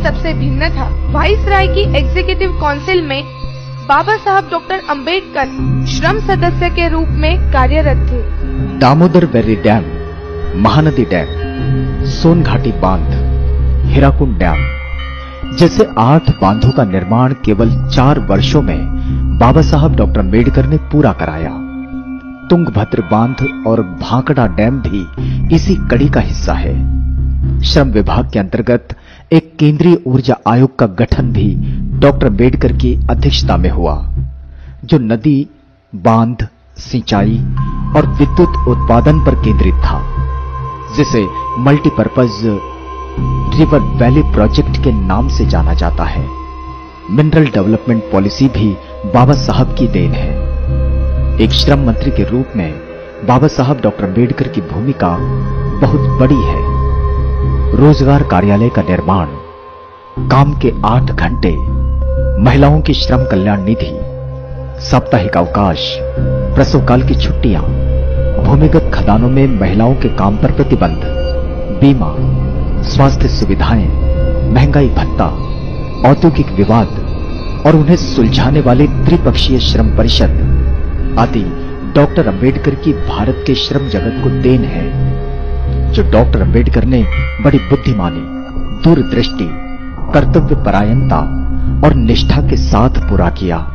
सबसे भिन्न था। वाइसराय की एग्जीक्यूटिव काउंसिल में बाबा साहब डॉक्टर अंबेडकर श्रम सदस्य के रूप में कार्यरत थे। Damodar valley dam, Mahanadi dam, सोनघाटी बांध, हीराकुंड डैम जैसे 8 बांधों का निर्माण केवल 4 वर्षों में बाबा साहब डॉक्टर अंबेडकर ने पूरा कराया। तुंगभद्र बांध और भांकड़ा डैम भी इसी कड़ी का हिस्सा है। श्रम विभाग के अंतर्गत एक केंद्रीय ऊर्जा आयोग का गठन भी डॉक्टर अंबेडकर की अध्यक्षता में हुआ, जो नदी, बांध, सिंचाई और विद्युत उत्पादन पर केंद्रित था, जिसे मल्टीपर्पज रिवर वैली प्रोजेक्ट के नाम से जाना जाता है। मिनरल डेवलपमेंट पॉलिसी भी बाबा साहब की देन है। एक श्रम मंत्री के रूप में बाबा साहब डॉक्टर अंबेडकर की भूमिका बहुत बड़ी है। रोजगार कार्यालय का निर्माण, काम के 8 घंटे, महिलाओं की श्रम कल्याण निधि, साप्ताहिक अवकाश, प्रसवकाल की छुट्टियां, भूमिगत खदानों में महिलाओं के काम पर प्रतिबंध, बीमा, स्वास्थ्य सुविधाएं, महंगाई भत्ता, औद्योगिक विवाद और उन्हें सुलझाने वाली त्रिपक्षीय श्रम परिषद आदि डॉक्टर अंबेडकर की भारत के श्रम जगत को देन है, जो डॉक्टर अंबेडकर ने बड़ी बुद्धिमानी, दूरदृष्टि, कर्तव्य परायणता और निष्ठा के साथ पूरा किया।